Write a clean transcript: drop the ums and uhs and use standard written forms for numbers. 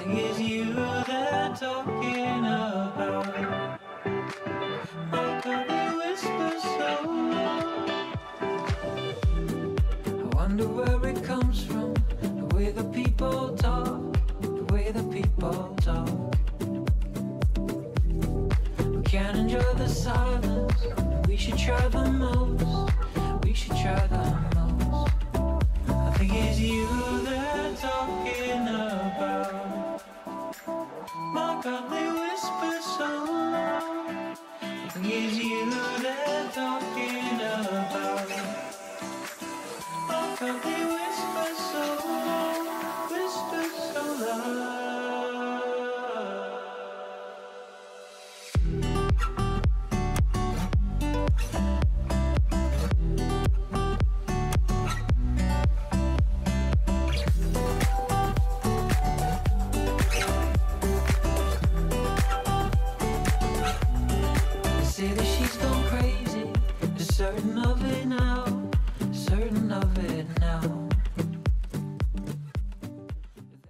is you they're talking about. How they whisper so low. I wonder where it comes from, the way the people talk, the way the people talk. We can't enjoy the silence, we should try the most, we should try the most.